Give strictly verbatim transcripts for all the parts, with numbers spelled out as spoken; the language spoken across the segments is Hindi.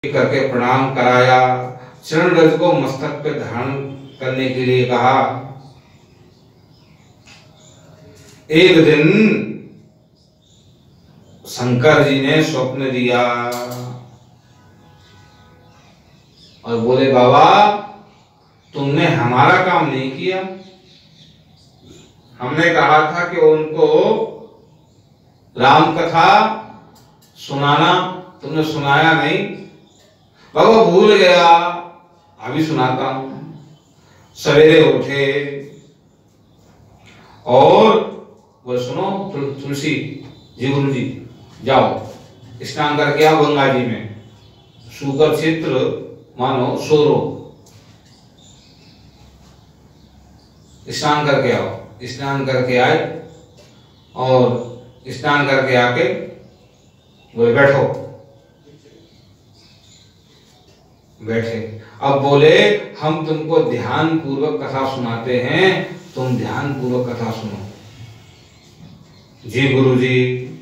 करके प्रणाम कराया, चरण रज को मस्तक पे धारण करने के लिए कहा। एक दिन शंकर जी ने स्वप्न दिया और बोले, बाबा तुमने हमारा काम नहीं किया। हमने कहा था कि उनको राम कथा सुनाना, तुमने सुनाया नहीं। बाबा भूल गया, अभी सुनाता हूं। सवेरे उठे और वो सुनो, तुलसी जी, गुरु जी जाओ स्नान करके आओ गंगा जी में, शुगर चित्र मानो सोरो, स्नान करके आओ। स्नान करके आए और स्नान करके आके बोले बैठो, बैठे। अब बोले हम तुमको ध्यान पूर्वक कथा सुनाते हैं, तुम ध्यान पूर्वक कथा सुनो। जी गुरु जी,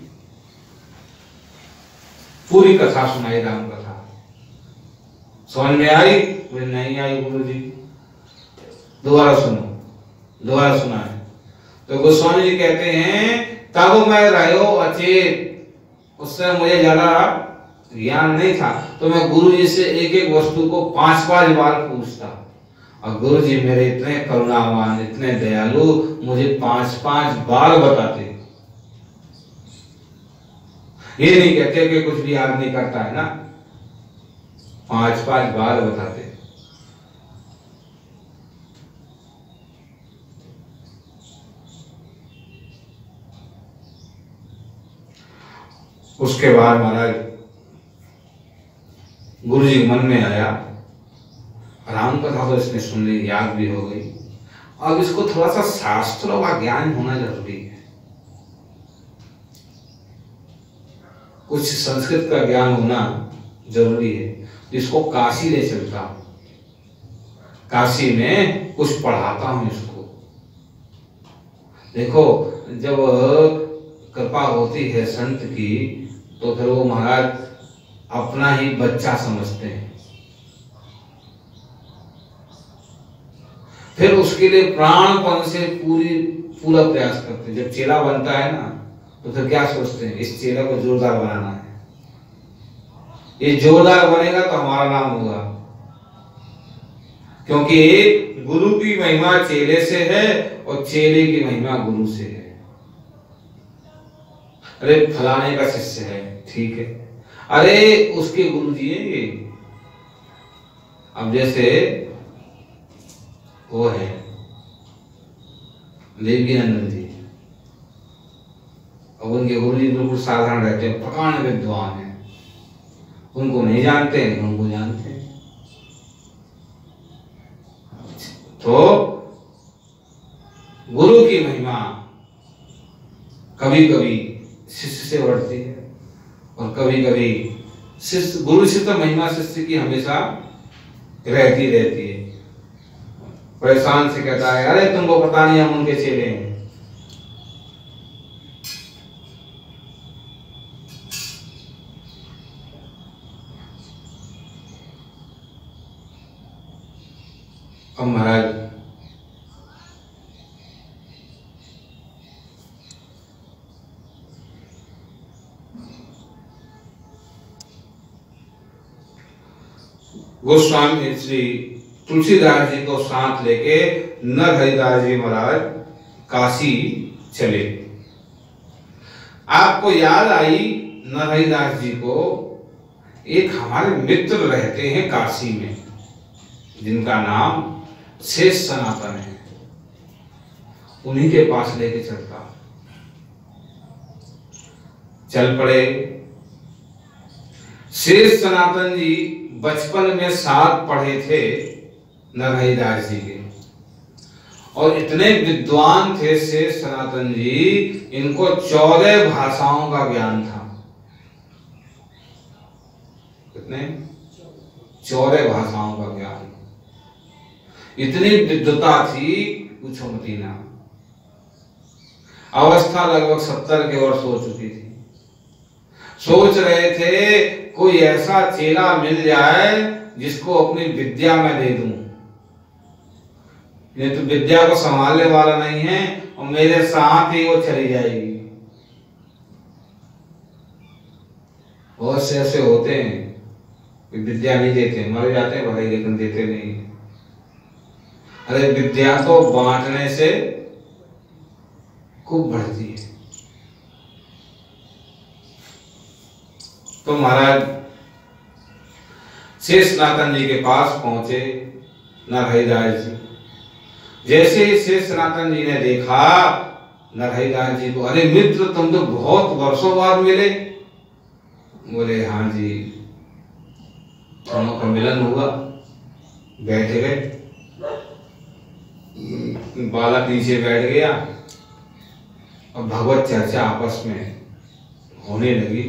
पूरी कथा सुनाई, राम कथा। समझ में आई? बोले नहीं आई गुरु जी, दोबारा सुनो। दोबारा सुनाए तो गोस्वामी जी कहते हैं, तब मैं रहो अचेत, उससे मुझे ज्यादा ज्ञान नहीं था, तो मैं गुरु जी से एक एक वस्तु को पांच पांच बार पूछता, और गुरु जी मेरे इतने करुणावान, इतने दयालु, मुझे पांच पांच बार बताते। ये नहीं कहते कि कुछ भी याद नहीं करता है ना, पांच पांच बार बताते। उसके बाद महाराज गुरु जी मन में आया, राम कथा तो इसने सुन ली, याद भी हो गई, अब इसको थोड़ा सा शास्त्रों का ज्ञान होना जरूरी है, कुछ संस्कृत का ज्ञान होना जरूरी है। इसको काशी ले चलता हूं, काशी में कुछ पढ़ाता हूं इसको। देखो जब कृपा होती है संत की, तो फिर वो महाराज अपना ही बच्चा समझते हैं, फिर उसके लिए प्राणपण से पूरी पूरा प्रयास करते हैं। जब चेला बनता है ना, तो फिर क्या सोचते हैं, इस चेला को जोरदार बनाना है, ये जोरदार बनेगा तो हमारा नाम होगा, क्योंकि गुरु की महिमा चेले से है और चेले की महिमा गुरु से है। अरे फलाने का शिष्य है, ठीक है, अरे उसके गुरु जी है ये। अब जैसे वो है देवकीनंदन जी, और उनके गुरु जी बिल्कुल साधारण रहते हैं, प्रकांड विद्वान हैं, उनको नहीं जानते, उनको जानते हैं। तो गुरु की महिमा कभी कभी शिष्य से बढ़ती है, और कभी कभी शिष्य गुरु से तो महिमा शिष्य की हमेशा रहती रहती है। परेशान से कहता है, अरे तुमको पता नहीं हम उनके चेले हैं। अब महाराज गोस्वामी श्री तुलसीदास जी को साथ लेके नरहरिदास जी महाराज काशी चले। आपको याद आई नरहरिदास जी को, एक हमारे मित्र रहते हैं काशी में, जिनका नाम शेष सनातन है, उन्हीं के पास लेके चलता। चल पड़े। शेष सनातन जी बचपन में साथ पढ़े थे नरहरिदास जी के, और इतने विद्वान थे शेष सनातन जी, इनको चौदह भाषाओं का ज्ञान था। कितने? चौदह भाषाओं का ज्ञान। इतनी विद्वता थी पूछो मत ना। अवस्था लगभग सत्तर के वर्ष हो चुकी थी। सोच रहे थे कोई ऐसा चेला मिल जाए जिसको अपनी विद्या में दे दूं, नहीं तो विद्या को संभालने वाला नहीं है और मेरे साथ ही वो चली जाएगी। बहुत से ऐसे होते हैं विद्या नहीं देते, मर जाते हैं भले, लेकिन देते नहीं। अरे विद्या तो बांटने से खूब बढ़ती है। तो महाराज शेष सनातन जी के पास पहुंचे नरहरिदास जी। जैसे ही शेष सनातन जी ने देखा नरहरिदास जी को, अरे मित्र तुम तो बहुत वर्षों बाद मिले। बोले हाँ जी, दोनों का मिलन हुआ, बैठ गए, बालक नीचे बैठ गया और भगवत चर्चा आपस में होने लगी।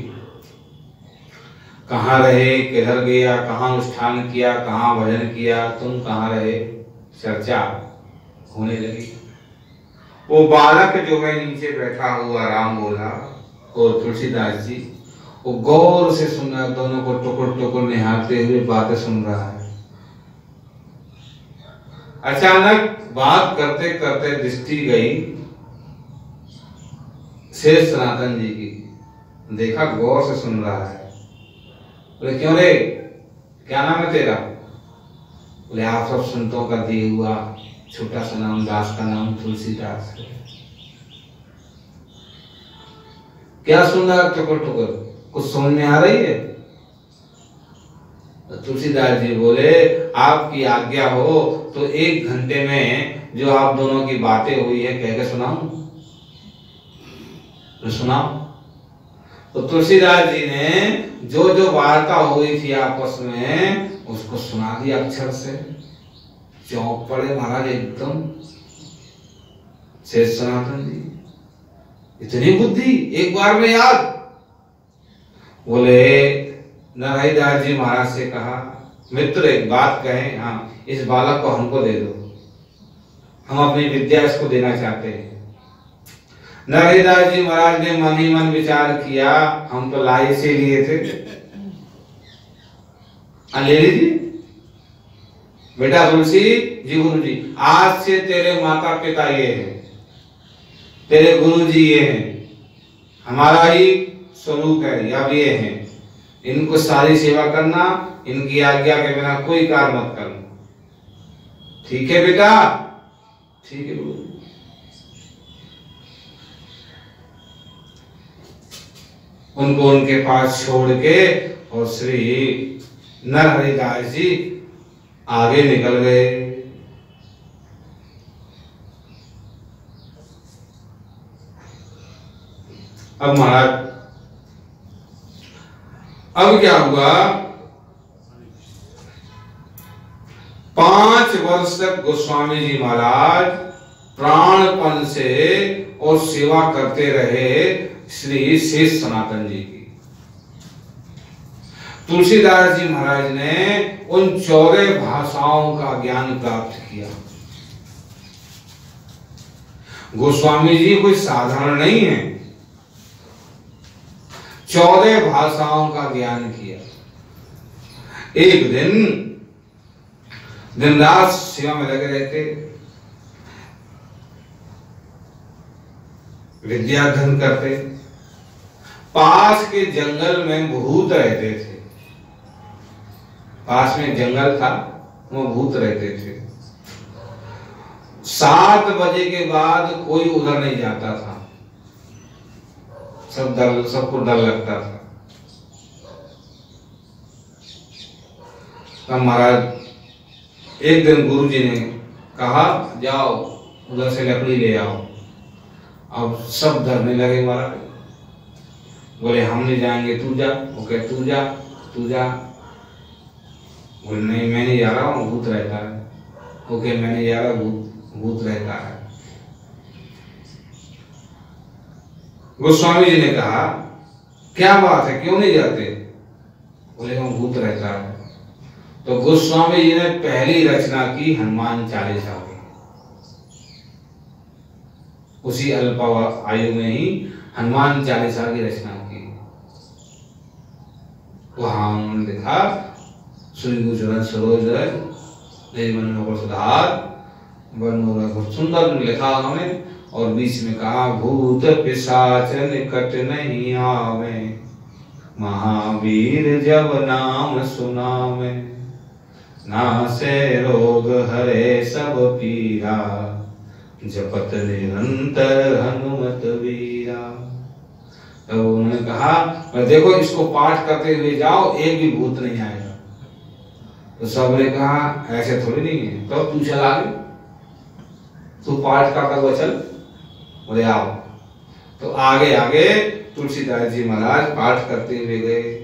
कहाँ रहे, किधर गया, कहाँ अनुष्ठान किया, कहाँ भजन किया, तुम कहाँ रहे, चर्चा होने लगी। वो बालक जो है नीचे बैठा हुआ राम बोला और तुलसीदास जी वो गौर से सुन रहा, दोनों को टुकुर टुकुर निहारते हुए बातें सुन रहा है। अचानक बात करते करते दृष्टि गई शेष सनातन जी की, देखा गौर से सुन रहा है। बोले क्यों रे, क्या नाम है तेरा? बोले आप सब संतों का दिए हुआ छोटा सा नाम, दास का नाम तुलसीदास है। क्या सुन रहा है टुकुर टुकुर, कुछ समझ में आ रही है? तो तुलसीदास जी बोले आपकी आज्ञा हो तो एक घंटे में जो आप दोनों की बातें हुई है कह के सुनाऊं? तो सुनाओ। तो तुलसीदास जी ने जो जो वार्ता हुई थी आपस में उसको सुना दिया अक्षर से। चौंक पड़े महाराज एकदम। शेष सनातन जी, इतनी बुद्धि एक बार में याद। बोले नरहरिदास जी महाराज से कहा, मित्र एक बात कहें, हाँ इस बालक को हमको दे दो, हम अपनी विद्या इसको देना चाहते हैं। नरहरिदास जी महाराज ने मन ही मन विचार किया, हम तो लाई से लिए थे, ले लीजिए बेटा। तुलसी जी, गुरु जी आज से तेरे माता पिता ये हैं, तेरे गुरु जी ये हैं, हमारा ही स्वरूप है, या ये हैं, इनको सारी सेवा करना, इनकी आज्ञा के बिना कोई कार्य मत करना। ठीक है बेटा? ठीक है गुरु। उनको उनके पास छोड़ के और श्री नरहरिदास जी आगे निकल गए। अब महाराज अब क्या हुआ, पांच वर्ष तक गोस्वामी जी महाराज प्राणपन से और सेवा करते रहे श्री शेष सनातन जी की। तुलसीदास जी महाराज ने उन चौदह भाषाओं का ज्ञान प्राप्त किया। गोस्वामी जी कोई साधारण नहीं है, चौदह भाषाओं का ज्ञान किया। एक दिन दिन रात सेवा में लगे रहते, विद्याधन करते। पास के जंगल में भूत रहते थे, पास में जंगल था, वो भूत रहते थे। सात बजे के बाद कोई उधर नहीं जाता था, सब डर, सबको डर लगता था। तब महाराज एक दिन गुरु जी ने कहा जाओ उधर से लकड़ी ले आओ। अब सब डरने लगे महाराज, बोले हम नहीं जाएंगे, तू जा। वो कहे तू जा, तू जा। बोले नहीं मैं नहीं जा रहा हूँ, भूत रहता है। वो कहे मैं नहीं जा रहा, भूत भूत रहता है। गोस्वामी जी ने कहा क्या बात है, क्यों नहीं जाते? बोले वहां भूत रहता है। तो गोस्वामी जी ने पहली रचना की हनुमान चालीसा की। उसी अल्प आयु में ही हनुमान चालीसा की रचना की। वहां उन्होंने लिखा श्री गुजरन सरोज निर्मल नगर सुधार बहुत सुंदर लिखा उन्होंने। और बीच में कहा भूत पिशाच निकट नहीं आवे, महावीर जब नाम सुनावे, नासे रोग हरे सब पीरा, जपत निरंतर हनुमत वीरा। तो उन्होंने कहा देखो इसको पाठ करते हुए जाओ, एक भी भूत नहीं आएगा। तो सबने कहा ऐसे थोड़ी नहीं है। तो तू चल आगे, तू पाठ करता हुआ चल। बोले आओ। तो आगे आगे तुलसीदास जी महाराज पाठ करते हुए गए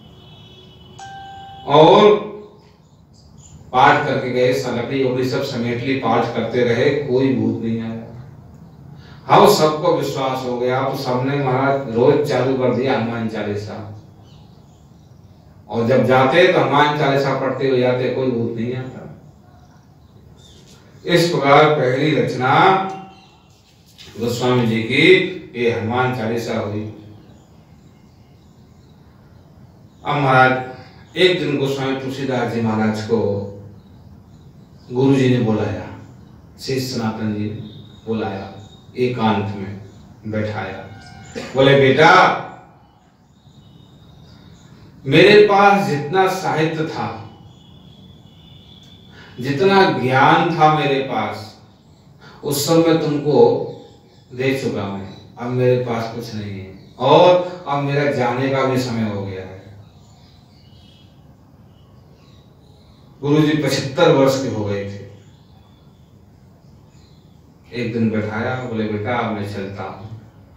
और पाठ करके गए। लकड़ी उकड़ी सब समेट ली, पाठ करते रहे, कोई भूत नहीं आया। हाँ सबको विश्वास हो गया। तो सबने महाराज रोज चालू कर दिया हनुमान चालीसा, और जब जाते तो हनुमान चालीसा पढ़ते हुए जाते, कोई भूत नहीं आता। इस प्रकार पहली रचना गोस्वामी जी की ये हनुमान चालीसा हुई। अब महाराज एक दिन गोस्वामी तुलसीदास जी महाराज को गुरु जी ने बुलाया, श्री सनातन जी ने बुलाया, एकांत में बैठाया। बोले बेटा मेरे पास जितना साहित्य था, जितना ज्ञान था मेरे पास, उस सब मैं तुमको दे चुका हूं। अब मेरे पास कुछ नहीं है, और अब मेरा जाने का भी समय हो गया है। गुरु जी पचहत्तर वर्ष के हो गए थे। एक दिन बैठाया, बोले बेटा अब मैं चलता हूं।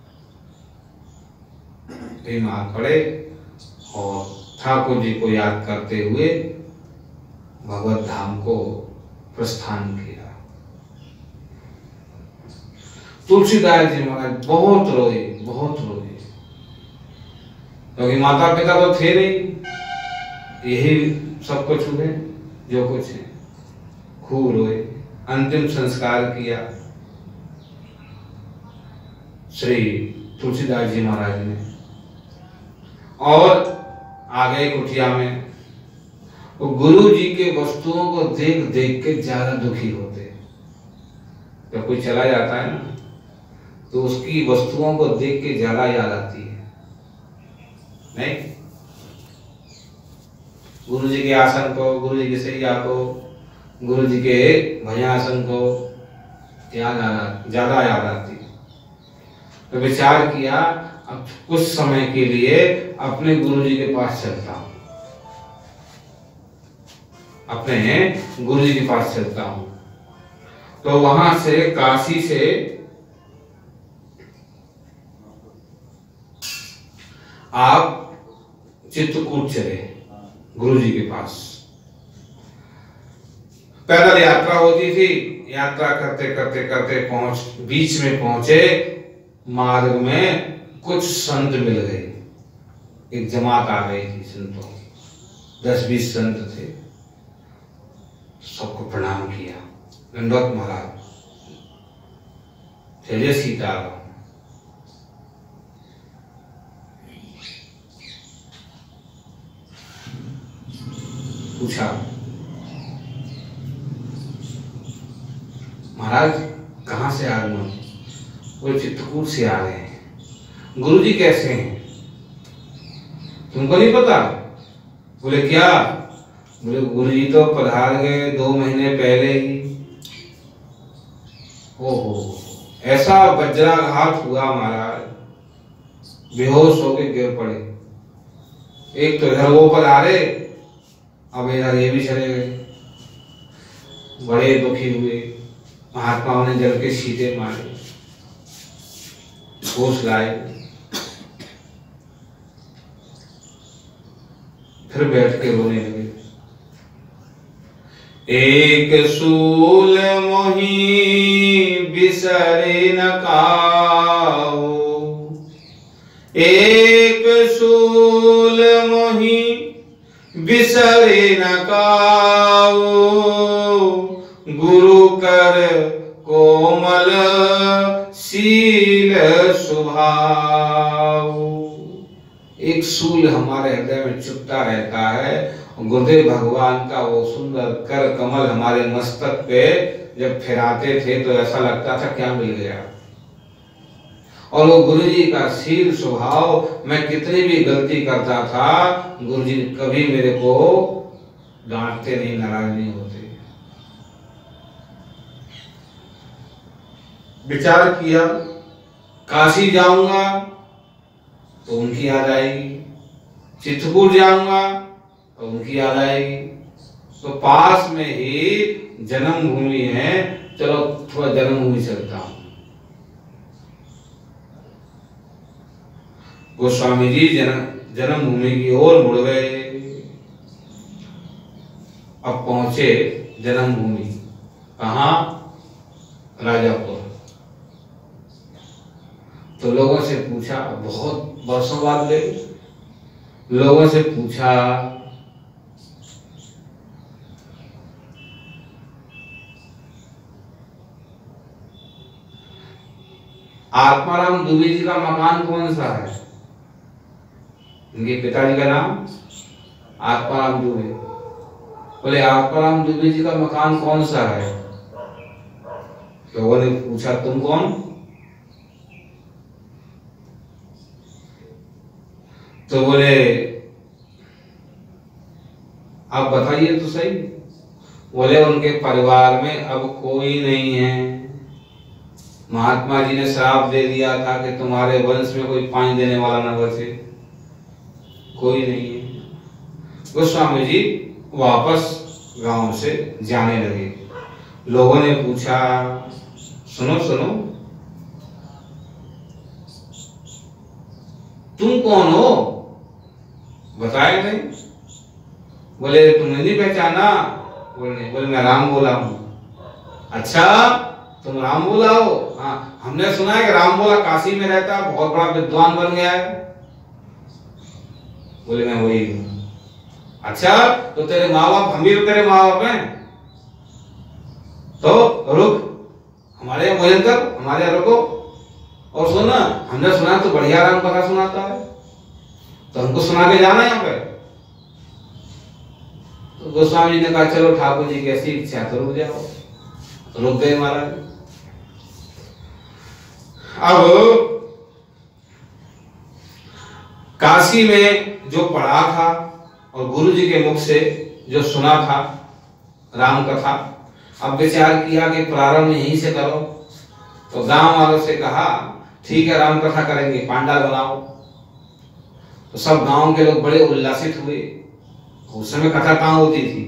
बीमार पड़े और ठाकुर जी को याद करते हुए भगवत धाम को प्रस्थान किया। तुलसीदास जी महाराज बहुत रोए, बहुत रोए, क्योंकि माता पिता तो थे नहीं, यही सब कुछ हुए जो कुछ है। खूब रोए, अंतिम संस्कार किया श्री तुलसीदास जी महाराज ने। और आ गए कुटिया में। तो गुरु जी के वस्तुओं को देख देख के ज्यादा दुखी होते। जब कोई चला जाता है ना, तो उसकी वस्तुओं को देख के ज्यादा याद आती है, नहीं? गुरु जी के आसन को, गुरु जी की सैया को, गुरु जी के भजनासन को याद आना ज्यादा याद आती है। तो विचार किया अब कुछ समय के लिए अपने गुरु जी के पास चलता हूं, अपने गुरु जी के पास चलता हूं। तो वहां से काशी से आप चित्रकूट चले गुरु जी के पास। पैदल यात्रा होती थी, यात्रा करते करते करते पहुंच बीच में पहुंचे, मार्ग में कुछ संत मिल गए, एक जमात आ गई थी संतों, दस बीस संत थे। सबको प्रणाम किया, दंडवत महाराज, जय सीताराम। पूछा महाराज कहां से आ रहे हो? वो चित्रकूट से आ रहे हैं। गुरु जी कैसे हैं तुमको नहीं पता? बोले क्या? बोले गुरु जी तो पधार गए दो महीने पहले ही। ओहो, ऐसा वज्राघात हुआ महाराज, बेहोश होके गिर पड़े। एक तो इधर वो पधारे, अब इधर ये भी चले गए। बड़े दुखी हुए, महात्माओं ने जल के सीधे मारे, होश लाए, फिर बैठ के रोने लगे। एक सूल मोही बिसरे न काओ, एक सूल मोही बिसरे न काओ, गुरु कर कोमल शील स्वभाव। एक सूल हमारे हृदय में चुभता रहता है। गुरुदेव भगवान का वो सुंदर कर कमल हमारे मस्तक पे जब फिराते थे तो ऐसा लगता था क्या मिल गया। और वो गुरु जी का शील स्वभाव, मैं कितनी भी गलती करता था गुरु जी कभी मेरे को डांटते नहीं, नाराज नहीं होते। विचार किया काशी जाऊंगा तो उनकी याद आएगी, चित्रकूट जाऊंगा तो उनकी याद आएगी। तो पास में ही जन्मभूमि है, चलो थोड़ा जन्मभूमि चलता हूं। गोस्वामी जी जन्म जन्मभूमि की ओर मुड़ गए। अब पहुंचे जन्मभूमि, कहाँ? राजापुर। तो लोगों से पूछा, बहुत वर्षों बाद गए, लोगों से पूछा आत्माराम दुबे जी का मकान कौन सा है? इनके पिताजी का नाम आत्माराम दुबे। बोले आत्माराम दुबे जी का मकान कौन सा है? लोगों ने पूछा तुम कौन? तो बोले आप बताइए तो सही। बोले उनके परिवार में अब कोई नहीं है। महात्मा जी ने श्राप दे दिया था कि तुम्हारे वंश में कोई पानी देने वाला न बचे, कोई नहीं है। गोस्वामी जी वापस गांव से जाने लगे। लोगों ने पूछा सुनो सुनो तुम कौन हो? बताया नहीं। बोले तुमने नहीं पहचाना? बोले बोले मैं राम बोला हूँ। अच्छा तुम राम बोला हो? हाँ, हमने सुना है कि राम बोला काशी में रहता है, बहुत बड़ा विद्वान बन गया है। बोले मैं वही हूँ। अच्छा तो तेरे माँ बाप, हम भी तो तेरे माँ बाप हैं, तो रुक हमारे यहाँ भोजन कर, हमारे यहाँ रुको और सुन, हमने सुना तो बढ़िया राम कथा सुनाता है, तो हमको सुना के जाना यहाँ पे। तो गोस्वामी जी ने कहा चलो ठाकुर जी की ऐसी इच्छा तो रुक जाओ। रुक गए महाराज। अब काशी में जो पढ़ा था और गुरु जी के मुख से जो सुना था राम कथा, अब विचार किया कि प्रारंभ यहीं से करो। तो गांव वालों से कहा ठीक है राम कथा करेंगे, पांडाल बनाओ। तो सब गांव के लोग बड़े उल्लासित हुए। उस समय कथा कहाँ होती थी?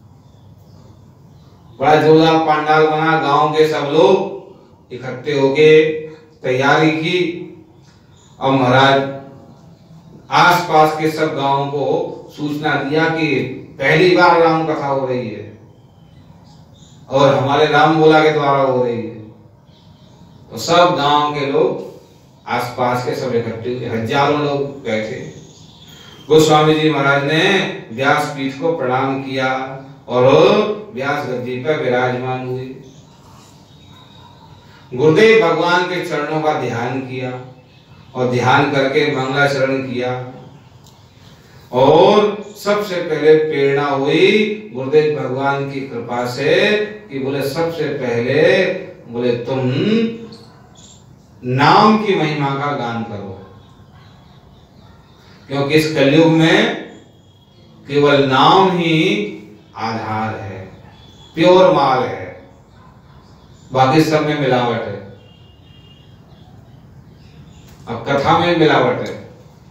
बड़ा जोरदार पांडाल बना, गांव के सब लोग इकट्ठे होके तैयारी की। और महाराज आसपास के सब गांवों को सूचना दिया कि पहली बार राम कथा हो रही है और हमारे राम बोला के द्वारा हो रही है। तो सब गांव के लोग आसपास के सब इकट्ठे हुए, हजारों लोग बैठे। गोस्वामी जी महाराज ने व्यास पीठ को प्रणाम किया और व्यास गद्दी पर विराजमान हुए। गुरुदेव भगवान के चरणों का ध्यान किया और ध्यान करके मंगलाचरण किया। और सबसे पहले प्रेरणा हुई गुरुदेव भगवान की कृपा से कि बोले सबसे पहले बोले तुम नाम की महिमा का गान करो, क्योंकि इस कलयुग में केवल नाम ही आधार है, प्योर माल है, बाकी सब में मिलावट है। अब कथा में मिलावट है।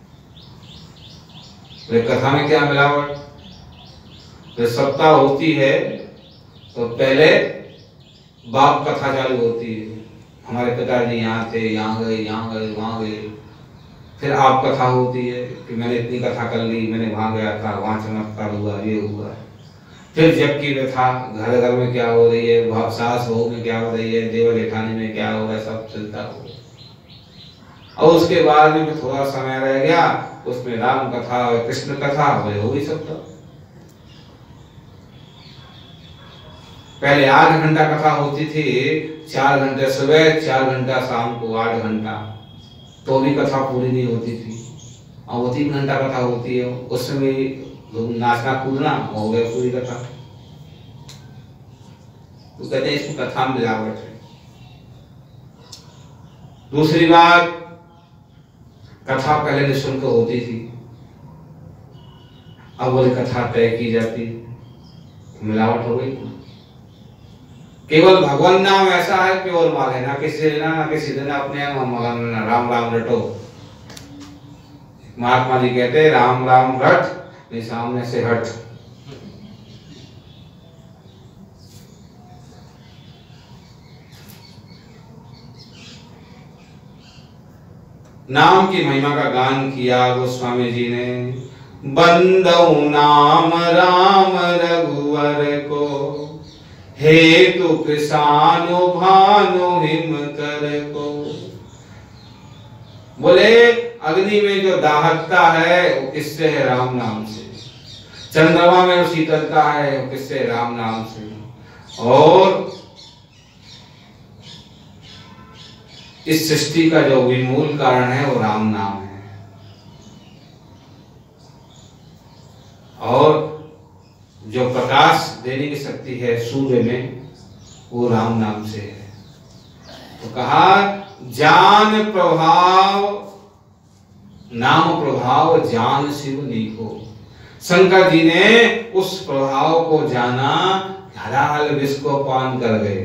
तो कथा में क्या मिलावट? तो सप्ताह होती है तो पहले बाप कथा चालू होती है, हमारे पिताजी यहाँ थे, यहाँ गए, यहाँ गए, वहां गए। फिर आप कथा होती है कि मैंने इतनी कथा कर ली, मैंने वहां गया था, वहां चमत्कार हुआ, ये हुआ। फिर जब की व्यथा, घर घर में क्या हो रही है, सास बहू में क्या हो रही है, देवर जेठानी में क्या हो रहा है, सब चलता हो। और उसके बाद में थोड़ा समय रह गया, उसमें राम कथा और कृष्ण कथा हो ही सकता। पहले आठ घंटा कथा होती थी, चार घंटे सुबह, चार घंटा शाम को, आठ घंटा, तो भी कथा पूरी नहीं होती थी। और वो तीन घंटा कथा होती है, उसमें लोग नाचना कूदना हो गया पूरी कथा। तो कहते हैं इसको कथा में मिलावट है। दूसरी बात, कथा पहले निःशुल्क होती थी, अब बोले कथा तय की जाती, मिलावट हो गई। केवल भगवान नाम ऐसा है प्योर माल है, ना किसी लेना ना किसी देना, अपने मगन राम राम रटो। महात्मा जी कहते राम राम रट, नहीं सामने से हट। नाम की महिमा का गान किया गोस्वामी जी ने। बंदौ नाम राम रघुवर को, हेतु किसानो भानु हिम कर को। बोले अग्नि में जो दाहकता है वो किससे है? राम नाम से। चंद्रमा में जो शीतलता है वो किससे? राम नाम से। और इस सृष्टि का जो विमूल कारण है वो राम नाम है। और जो प्रकाश देने की शक्ति है सूर्य में, वो राम नाम से है। तो कहा जान प्रभाव, नाम प्रभाव जान शिव नीको। शंकर जी ने उस प्रभाव को जाना, हलाल विष को पान कर गए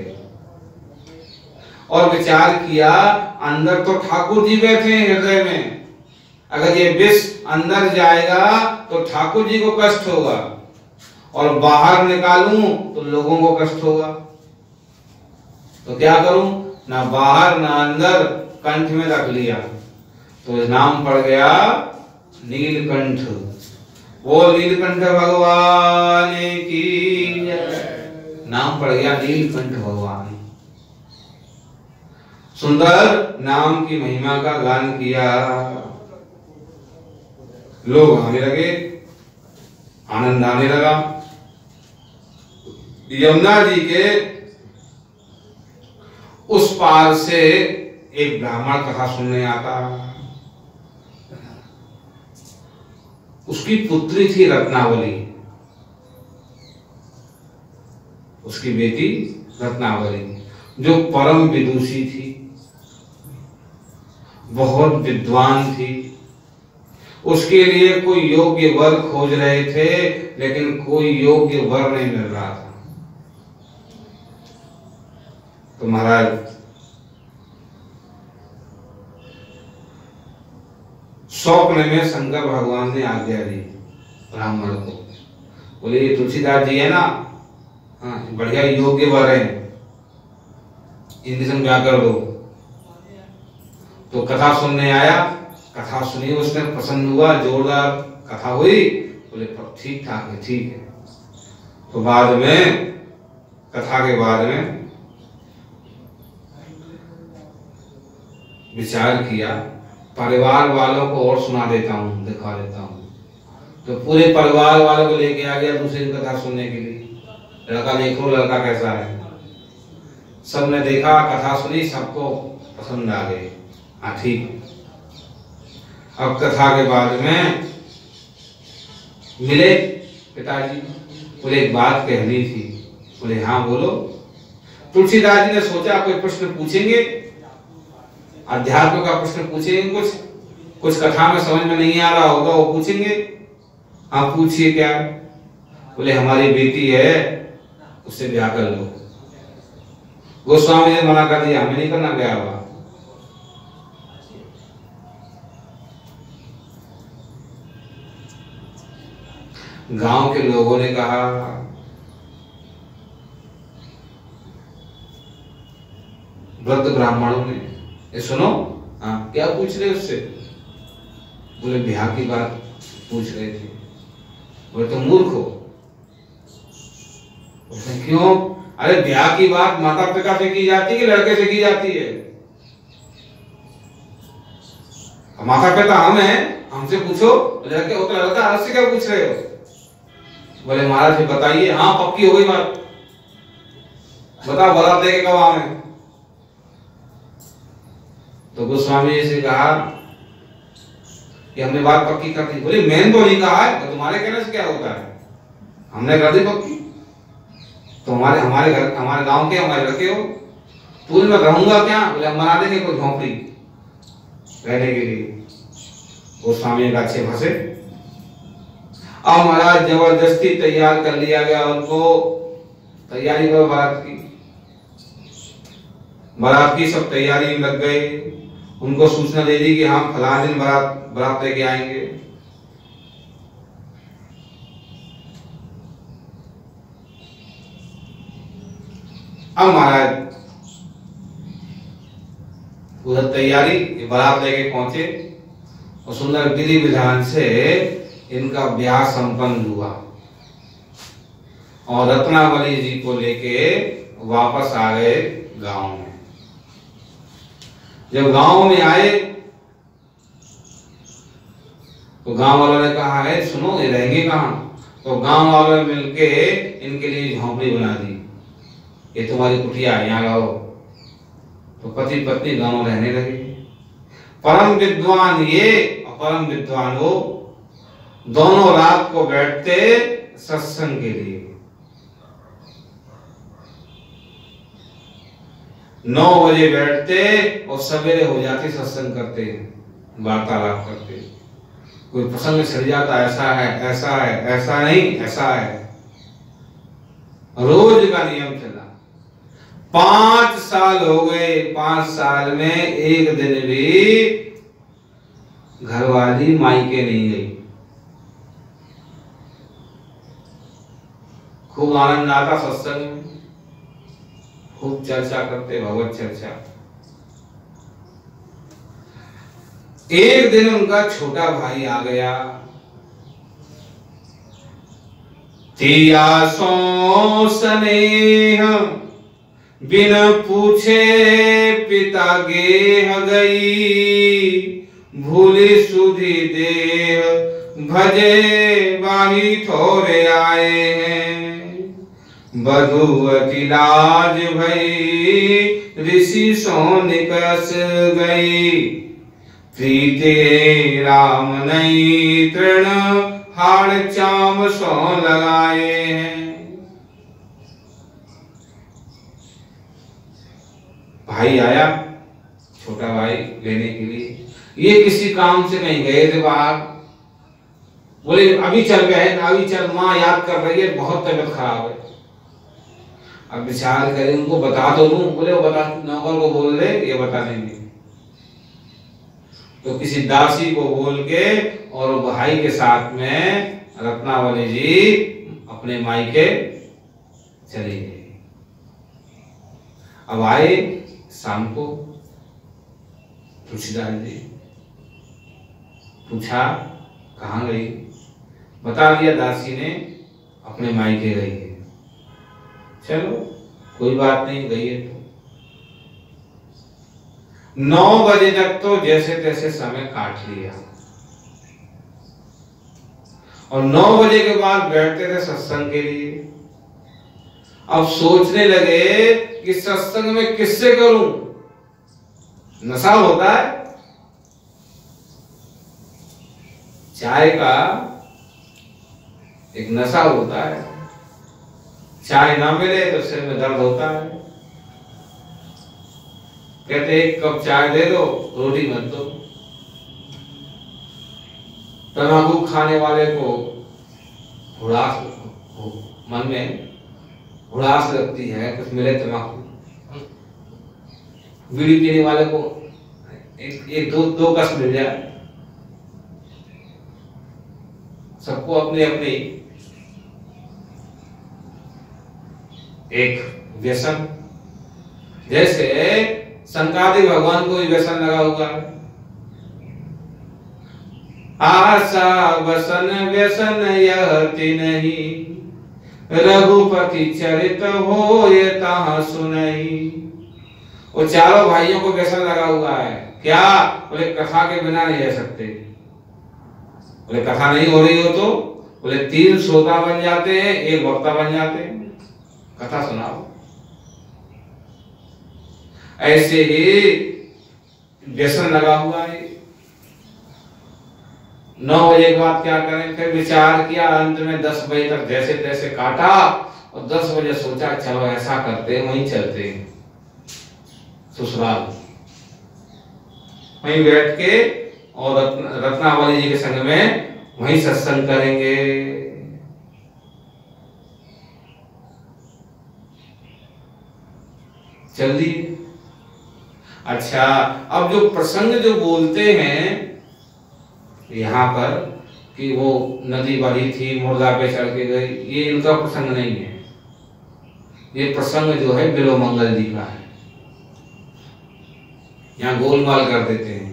और विचार किया अंदर तो ठाकुर जी बैठे हैं हृदय में, अगर ये विष अंदर जाएगा तो ठाकुर जी को कष्ट होगा और बाहर निकालूं तो लोगों को कष्ट होगा। तो क्या करूं? ना बाहर ना अंदर, कंठ में रख लिया, तो नाम पड़ गया नीलकंठ। वो नीलकंठ भगवान की नाम पड़ गया नीलकंठ भगवान। सुंदर नाम की महिमा का गान किया, लोग आने लगे, आनंद आने लगा। यमुना जी के उस पार से एक ब्राह्मण कथा सुनने आता। उसकी पुत्री थी रत्नावली, उसकी बेटी रत्नावली, जो परम विदुषी थी, बहुत विद्वान थी। उसके लिए कोई योग्य वर खोज रहे थे, लेकिन कोई योग्य वर नहीं मिल रहा था। तो महाराज स्वप्न में शंकर भगवान ने आज्ञा दी ब्राह्मण को, बोले ये तुलसीदास जी है ना, हाँ बढ़िया योग्य वर है, इनके संग ब्याह कर दो। तो कथा सुनने आया, कथा सुनी, उसने प्रसन्न हुआ, जोरदार कथा हुई, बोले ठीक ठाक है, ठीक है। तो बाद में कथा के बाद में विचार किया, परिवार वालों को और सुना देता हूँ, दिखा देता हूँ। तो पूरे परिवार वालों को लेके आ गया दूसरी कथा सुनने के लिए। लड़का देखो लड़का कैसा है। सबने देखा, कथा सुनी, सबको पसंद आ गई। हाँ ठीक। अब कथा के बाद में मिले पिताजी, बोले एक बात कहनी थी। बोले हाँ बोलो। तुलसीदास जी ने सोचा कोई प्रश्न पूछेंगे, अध्यात्म का प्रश्न पूछेंगे, कुछ कुछ कथा में समझ में नहीं आ रहा होगा वो पूछेंगे। हाँ पूछिए क्या? बोले हमारी बेटी है, उससे ब्याह कर लो। गोस्वामी ने मना कर दिया, हमें नहीं करना ब्याह हुआ। गांव के लोगों ने कहा वृद्ध ब्राह्मणों ने, ये सुनो, हाँ क्या पूछ रहे उससे? बोले ब्याह की बात पूछ रहे थे। बोले तुम मूर्ख हो। बोले क्यों? अरे ब्याह की बात माता पिता से की जाती है कि लड़के से की जाती है? माता पिता हम हैं, हमसे पूछो, लड़के हो तो लड़का, आपसे क्या पूछ रहे हो? बोले महाराज जी बताइए। हाँ पक्की हो गई बात, बताओ बारात लेके कब आवे? तो गोस्वामी जी से कहा कि हमने बात पक्की कर दी। बोले मैंने तो नहीं कहा है, तो तुम्हारे कहने से क्या होता है, हमने कर दी पक्की। तो हमारे हमारे घर हमारे गांव के हमारे लड़के हो, पूरे में रहूंगा क्या? बोले हम बना देंगे कोई झोंपड़ी रहने के लिए। वो स्वामी का अच्छे फंसे। अब महाराज जबरदस्ती तैयार कर लिया गया उनको, तैयारी करो बारात की। बारात की सब तैयारी में लग गए। उनको सूचना दे दी कि हम फलां दिन बारात बारात लेके आएंगे। अब महाराज उधर तैयारी, बारात लेके पहुंचे और सुंदर विधि विधान से इनका ब्याह संपन्न हुआ और रत्नावली जी को लेके वापस आ गए गांव में। जब गांव में आए तो गांव वालों ने कहा है सुनो ये रहेंगे कहाँ? तो गांव वालों ने मिलके इनके लिए झोंपड़ी बना दी, ये तुम्हारी कुटिया है, यहाँ रहो। तो पति पत्नी दोनों रहने लगे। परम विद्वान ये और परम विद्वान वो दोनों रात को बैठते सत्संग के लिए। नौ बजे बैठते और सवेरे हो जाते सत्संग करते, वार्तालाप करते। कोई प्रसंग छिड़ जाता, ऐसा है ऐसा है ऐसा नहीं ऐसा है, रोज का नियम चला। पांच साल हो गए, पांच साल में एक दिन भी घरवाली मायके नहीं गई। खूब आनंद आता सत्संग में, खूब चर्चा करते, भगवत चर्चा। एक दिन उनका छोटा भाई आ गया। तिया सो स्नेह बिन पूछे पिता गेह गई, भूली सुधी देह भजे बाही थोरे आए हैं। बधुवती लाज भई ऋषि सो निकस गई, प्रीते राम नई तृण हाड़ चाम सो लगाए हैं। भाई आया, छोटा भाई लेने के लिए। ये किसी काम से नहीं गए थे बाहर। बोले अभी चल गए, अभी चल, माँ याद कर रही है, बहुत तबीयत खराब है। अब विचार करें उनको बता तो दूं। बोले वो बता, नौकर को बोल दे ये बता देंगे। तो किसी दासी को बोल के और भाई के साथ में रत्नावली जी अपने मायके चली गई। अब आए शाम को, तुलसीदास जी पूछा कहाँ गई? बता दिया दासी ने अपने मायके गई है। चलो कोई बात नहीं, गई है तो। नौ बजे तक तो जैसे तैसे समय काट लिया और नौ बजे के बाद बैठते थे सत्संग के लिए। अब सोचने लगे कि सत्संग में किससे करूं? नशा होता है चाय का, एक नशा होता है। चाय ना मिले तो सिर में दर्द होता है। कहते एक कप चाय दे दो, रोटी मत दो। तंबाकू खाने वाले को हुड़ास, मन में हुड़ास लगती है, कुछ मिले तंबाकू। बीड़ी पीने वाले को एक, एक दो दो कस मिल जाए। सबको अपने अपने एक व्यसन। जैसे संकादिक भगवान को व्यसन लगा हुआ है। आशा वसन व्यसन यहति नहीं, रघुपति चरित होय ताह सुनई। वो चारों भाइयों को व्यसन लगा हुआ है। क्या? बोले कथा के बिना नहीं रह सकते। बोले कथा नहीं हो रही हो तो? बोले तीन श्रोता बन जाते हैं, एक वक्ता बन जाते हैं, कथा सुनाओ। ऐसे ही व्यसन लगा हुआ है। नौ बजे के बाद क्या करें, फिर विचार किया, अंत में दस बजे तक जैसे तैसे काटा और दस बजे सोचा चलो ऐसा करते हैं, वहीं चलते हैं ससुराल, वहीं बैठ के और रत्न, रत्नावली जी के संग में वहीं सत्संग करेंगे। चल दिए। अच्छा, अब जो प्रसंग जो बोलते हैं यहाँ पर कि वो नदी बही थी, मुर्दा पे चढ़ के गई, ये इनका प्रसंग नहीं है। ये प्रसंग जो है बिलोमंगल जी का है। यहाँ गोलमाल कर देते हैं,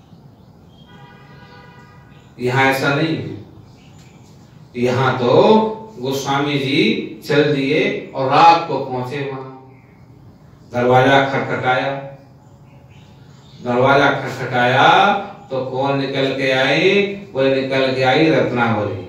यहाँ ऐसा नहीं है। यहाँ तो गोस्वामी जी चल दिए और रात को पहुंचे वहां। दरवाजा खटखटाया, दरवाजा खटखटाया तो कौन निकल के आई? वो निकल के आई रत्नावली।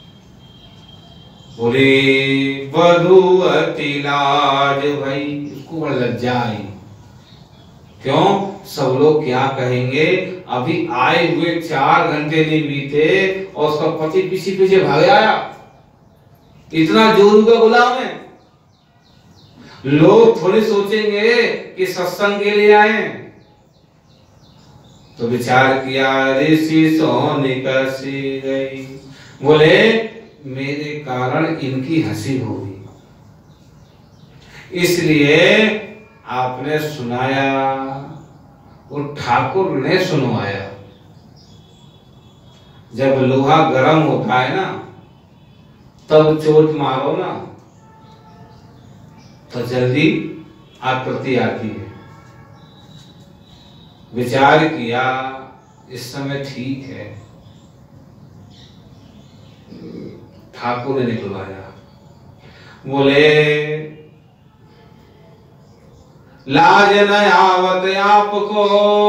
बोली बधू अति लाज भई, उसको बड़ा लज्जा आई। क्यों? सब लोग क्या कहेंगे? अभी आए हुए चार घंटे नहीं बीते और उसका पति पीछे पीछे भाग आया। इतना जोरू का गुलाम है। लोग थोड़ी सोचेंगे कि सत्संग के लिए आए। तो विचार किया, ऋषि सो निकसी गई। बोले मेरे कारण इनकी हंसी होगी, इसलिए आपने सुनाया। वो ठाकुर ने सुनवाया। जब लोहा गर्म होता है ना, तब चोट मारो ना तो जल्दी आकृति आती है। विचार किया, इस समय ठीक है, ठाकुर ने निकलवाया। बोले लाज न आवत आपको,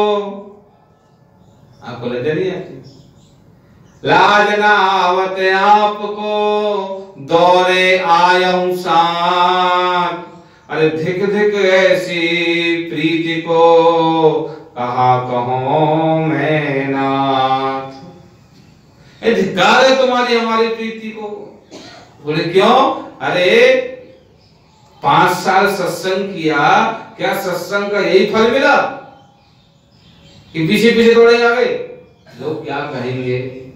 आपको लज्जा नहीं आती? लाज न आवत आपको, दौरे आयम साथ। अरे धिक धिक ऐसी प्रीति को, कहा कहूं मैं नाथ। ए धिक्कार है तुम्हारी हमारी प्रीति को। बोले क्यों? अरे पांच साल सत्संग किया, क्या सत्संग का यही फल मिला कि पीछे पीछे दौड़े आ गए? लोग क्या कहेंगे?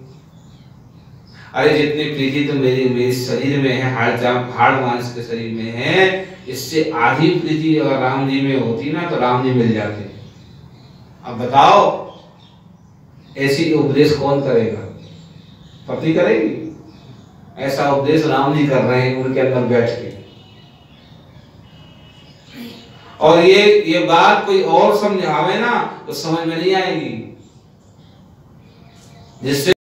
अरे जितनी प्रीति तो मेरी मेरे शरीर में है, हाड़ जाम हाड़ मांस के शरीर में है, इससे आधी प्रीति अगर राम जी में होती ना तो राम जी मिल जाते। अब बताओ ऐसी उपदेश कौन करेगा? पत्नी करेगी? ऐसा उपदेश राम जी कर रहे हैं उनके अंदर बैठ के। और ये ये बात कोई और समझावे ना तो समझ में नहीं आएगी, जिससे